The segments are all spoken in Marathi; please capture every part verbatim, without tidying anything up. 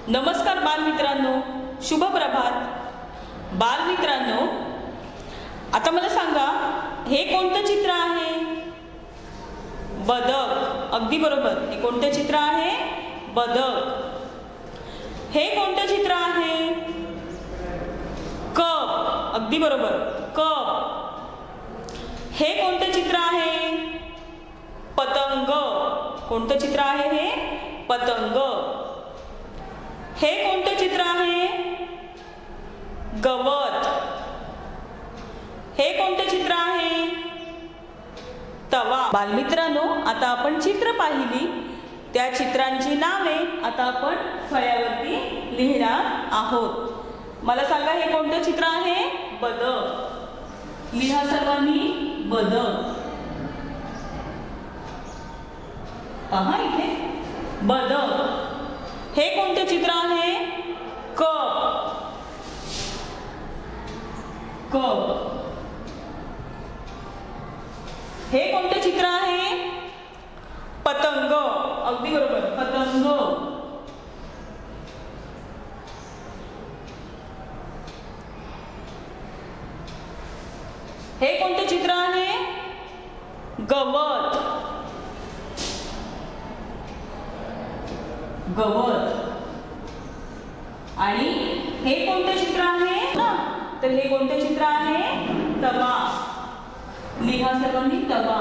नमस्कार बालमित्रांनो, शुभ प्रभात बालमित्रांनो। आता मला सांगा, हे कोणतं चित्र आहे? बदक। अगदी बरोबर, हे कोणतं चित्र आहे? बदक। हे कोणतं चित्र आहे? कप। अगदी बरोबर, कप। हे कोणतं चित्र आहे? पतंग। कोणतं चित्र आहे हे? पतंग। हे कोणतं चित्र आहे? गवत। हे कोणतं चित्र आहे? तवा। बालमित्रांनो, आता आपण चित्र पाहिली, त्या चित्रांची नावे आता आपण फळ्यावरती लिहिणार आहोत। मला सांगा, हे कोणतं चित्र आहे? बदक। लिहा सर्वांनी, बदक। पहा इथे, बदक। हे कोणते चित्र आहे? कप। कप। हे कोणते चित्र आहे? पतंग। अगदी बरोबर, पतंग। हे कोणते चित्र आहे? गवत। गवत। आणि हे कोणते चित्र आहे ना? तर हे कोणते चित्र आहे? तवा। लिहा सर्वांनी, तवा।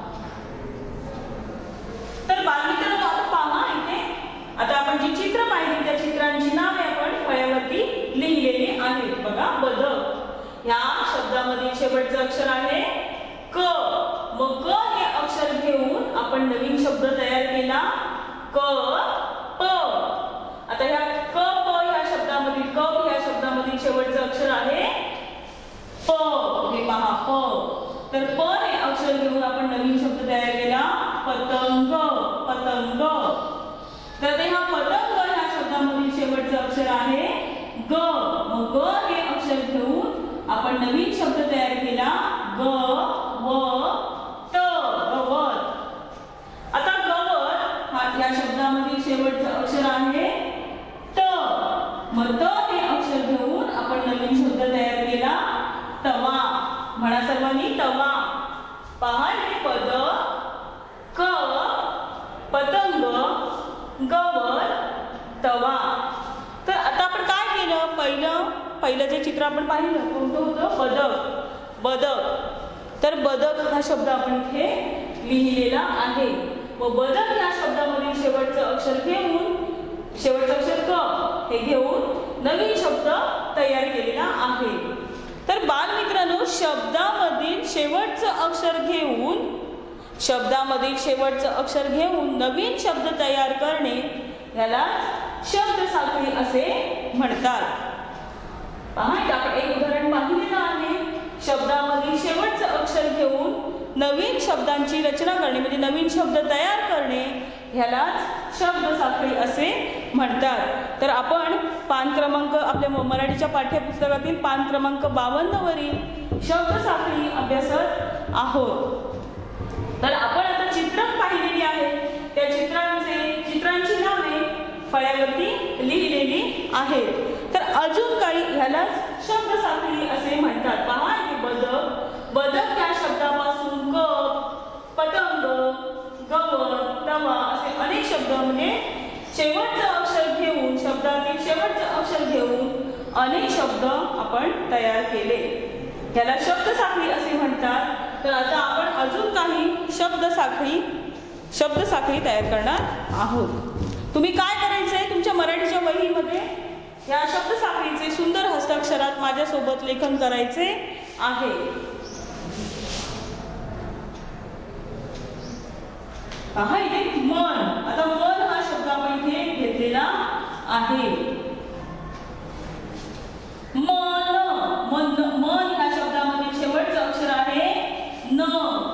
तर बालमित्रांनो, आता पहा इथे, आता आपण जी चित्र पाहिली त्या चित्रांची नावे आपण फळ्यावरती लिहिलेली आहेत। बघा, बदक या शब्दामधील शेवटचं अक्षर आहे क। मग क हे अक्षर घेऊन आपण नवीन शब्द तयार केला, क प। आता ह्या क प ह्या शब्दामधील कप ह्या शब्दामधील शेवटचं अक्षर आहे प। हे पहा, प। तर प हे अक्षर घेऊन आपण नवीन शब्द तयार केला, पतंग। पतंग। तर ते हा पतंग ह्या शब्दामधील शेवटचं अक्षर आहे ग। मग ग हे अक्षर घेऊन आपण नवीन शब्द तयार केला, ग व त, गवत। आता गवत हा या शब्दामधील शेवटचं अक्षर आहे त। मग त हे अक्षर घेऊन आपण नवीन शब्द तयार केला, तवा। म्हणा सर्वांनी, तवा। पहा इथे, पद क, पतंग, गवत, तवा। तर आता आपण काय केलं? पहिलं पहिलं जे चित्र आपण पाहिलं कोणतं होतं? बदक। बदक। तर बदक हा शब्द आपण इथे लिहिलेला आहे। व बदक या शब्दामधील शेवटचं अक्षर घेऊन, शेवटचं अक्षर क हे घेऊन नवीन शब्द तयार केलेला आहे। तर बालमित्रांनो, शब्दामधील शेवटचं अक्षर घेऊन शब्दामधील शेवटचं अक्षर घेऊन नवीन शब्द तयार करणे याला शब्द साखळी असे म्हणतात। पहा, आपण एक उदाहरण पाहिलेलं आहे। शब्दामधील शेवटचं अक्षर घेऊन नवीन शब्दांची रचना करणे म्हणजे नवीन शब्द तयार करणे ह्यालाच शब्द साखळी असे म्हणतात। तर आपण पान क्रमांक आपल्या मराठीच्या पाठ्यपुस्तकातील पान क्रमांक बावन्न वरील शब्द साखळी अभ्यासत आहोत। तर आपण आता चित्र पाहिलेली आहेत, त्या चित्रांचे चित्रांची नावे फळ्यावरती लिहिलेली आहेत। तर अजून काही ह्यालाच शब्द साखळी असे म्हणतात। पहा इथे, बदक। बदक या शब्दापासून कप, पतंग, गवत, तवा असे अनेक शब्द म्हणजे शेवटचं अक्षर घेऊन शब्दातील शेवटचं अक्षर घेऊन अनेक शब्द आपण तयार केले, याला शब्द साखळी असे म्हणतात। तर आता आपण अजून काही शब्द साखळी शब्द साखळी तयार करणार आहोत। तुम्ही काय करायचंय? तुमच्या मराठीच्या वहीमध्ये या शब्द साखळीचे सुंदर हस्ताक्षरात माझ्यासोबत लेखन करायचे आहे। पहा इथे, मन। आता मन हा शब्द आपण इथे घेतलेला आहे। मन। मन मन ह्या शब्दामध्ये शेवटचं अक्षर आहे न।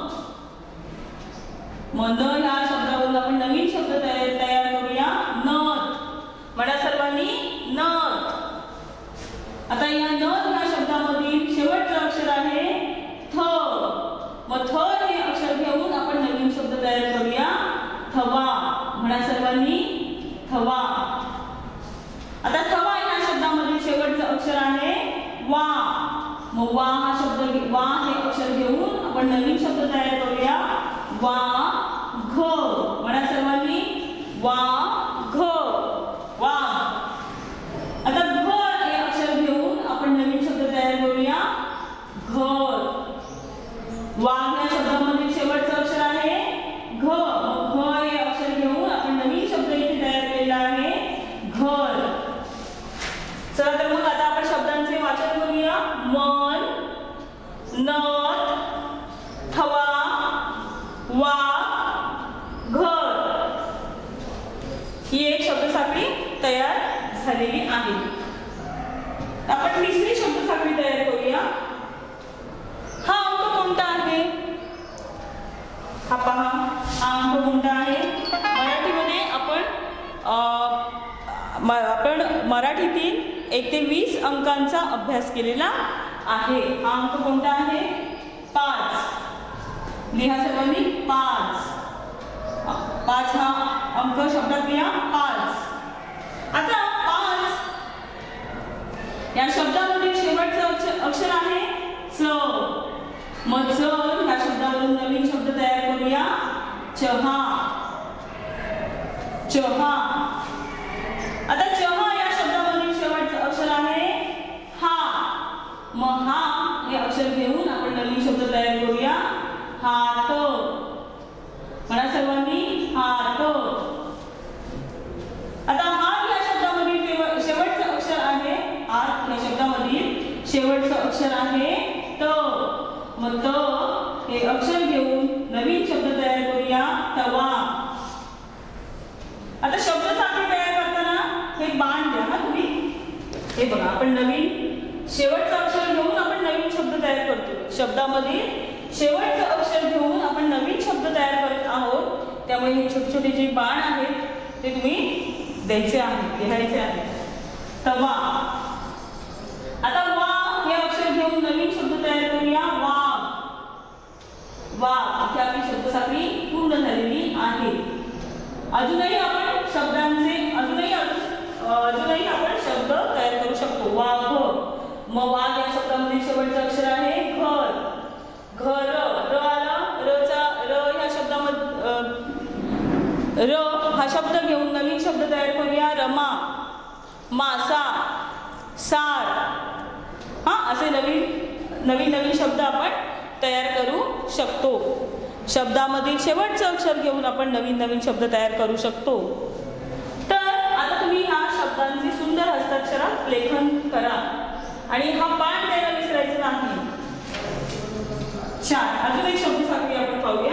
मन ह्या शब्दावरून आपण नवीन शब्द तयार तयार करूया, नथ। म्हणा सर्वांनी, नथ। आता या नथ ह्या शब्दामधील शेवटचं अक्षर आहे थ। मग थ हे अक्षर घेऊन आपण नवीन शब्द तयार करूया, थवा। म्हणा सर्वांनी, थवा। आता थवा या शब्दामधील शेवटचं अक्षर आहे वा. मग वा हा शब्द वा हे अक्षर घेऊन आपण नवीन शब्द तयार करूया. वा घ. म्हणा सर्वांनी वा घ वाघ. आता घ हे अक्षर घेऊन आपण नवीन शब्द तयार करूया घर. वाघ या शब्दामधील शेवटचं अक्षर आहे घ. मग घ हे अक्षर घेऊन आपण नवीन शब्द इथे तयार केलेला आहे घर. चला तर मग आता आपण शब्दांचे वाचन करूया. मन, नथ, थवा, वाघ, घर. ही एक शब्दसाखळी तयार झालेली आहे. आपण तिसरी शब्दसाखळी तयार करूया. हा अंक कोणता आहे? हा पहा, हा अंक कोणता आहे? मराठीमध्ये आपण आपण मराठीतील एक ते वीस अंकांचा अभ्यास केलेला आहे. हा अंक कोणता आहे? पाच. लिहा सर्वांनी पाच. पाच हा अंक शब्दात लिहा पाच. आता पाच या शब्दामधील शेवटचं अक्षर अक्षर आहे च. मग च या शब्दावरून नवीन शब्द तयार करूया चहा. चहा. आता चहा या शब्दामधील शेवटचं अक्षर आहे हा. मग हा हे अक्षर घेऊन आपण नवीन शब्द तयार करूया हात. म्हणा सर्वांनी हात. आता हात या शब्दामधील शेवटचं अक्षर आहे हात या शब्दामधील शेवटचं अक्षर आहे त. मग त हे अक्षर घेऊन नवीन शब्द तयार करूया तवा. आता शब्दसाखळी तयार करताना हे बाण द्या ना तुम्ही. हे बघा आपण नवीन शेवटचं अक्षर घेऊन आपण नवीन शब्द तयार करतो. शब्दामधील शेवटचं अक्षर घेऊन आपण नवीन शब्द तयार करत आहोत. त्यामुळे हे छोटे छोटे जे बाण आहेत ते तुम्ही द्यायचे आहेत, लिहायचे आहेत. तवा. आता वा हे अक्षर घेऊन नवीन शब्द तयार करूया वाघ. वाघ. इथे आपली शब्दसाखळी पूर्ण झालेली आहे. अजूनही आपण शब्दांचे अजूनही अजूनही आपण शब्द तयार करू शकतो. वाघ. मग वाघ या शब्दामध्ये शेवटचं अक्षर आहे घर. घर. र आला. रचा र ह्या शब्दामध्ये र हा शब्द घेऊन नवीन शब्द तयार करूया रमा. मासा. सार. हा असे नवीन नवीन नवीन शब्द आपण तयार करू शकतो. शब्दामधील शेवटचं अक्षर घेऊन आपण नवीन नवीन शब्द तयार करू शकतो. तर आता तुम्ही ह्या शब्दांचे सुंदर हस्ताक्षरात लेखन करा आणि हा बाण द्यायला विसरायचं नाही. छान. अजून एक शब्दसाखळी आपण पाहूया.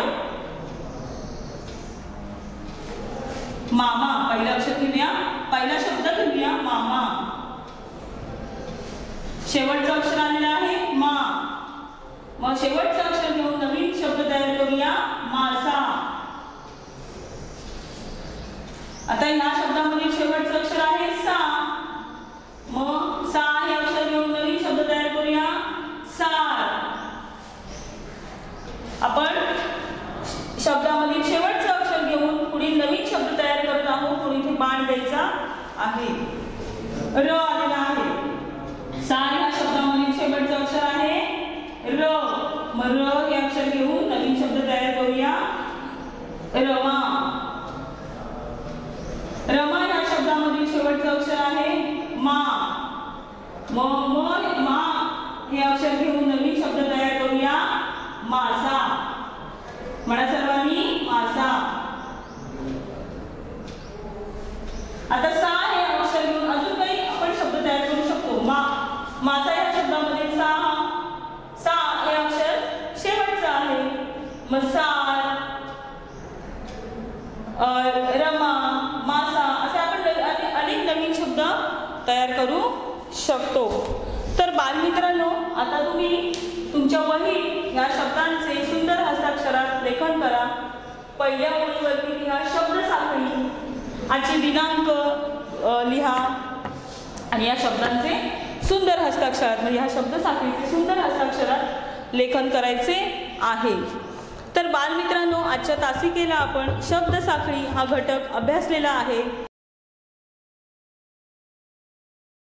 मामा. पहिला अक्षर घेऊया. पहिला शब्द घेऊया मामा. शेवटचं अक्षर आलेलं आहे मा. मग शेवटचं अक्षर घेऊन नवीन शब्द तयार करूया मासा. आता ह्या शब्दामधील शेवटचं अक्षर आहे सा. मग सा हे अक्षर घेऊन नवीन शब्द तयार करूया सार. आपण शब्दामधील शेवटचं अक्षर घेऊन पुढील नवीन शब्द तयार करत आहोत. म्हणून इथे बाण द्यायचा आहे. र आलेला आहे. सा या शब्दामधील शेवटचं अक्षर आहे र. मग र हे अक्षर घेऊन नवीन शब्द तयार करूया रमा. रमा या शब्दामधील शेवटचं अक्षर आहे मा. मग म मा हे अक्षर घेऊन नवीन शब्द तयार करूया मासा. म्हणा सर्वांनी मासा. आता सा हे अक्षर घेऊन अजून काही आपण शब्द तयार करू शकतो. मा मासा या शब्दामध्ये सा सा हे अक्षर शेवटचं आहे. मग सार, रमा, मासा असे आपण अनेक नवीन शब्द तयार करू शकतो. तर बालमित्रांनो, आता तुम्ही तुमच्या वहीत या शब्दांचे सुंदर हस्ताक्षरात लेखन करा. पहिल्या ओळीवरती लिहा शब्दसाखळी, आजचे दिनांक लिहा आणि या शब्दांचे सुंदर हस्ताक्षरात म्हणजे ह्या शब्दसाखळीचे सुंदर हस्ताक्षरात लेखन करायचे आहे. तर बालमित्रांनो, आजच्या तासिकेला आपण शब्दसाखळी हा घटक अभ्यासलेला आहे.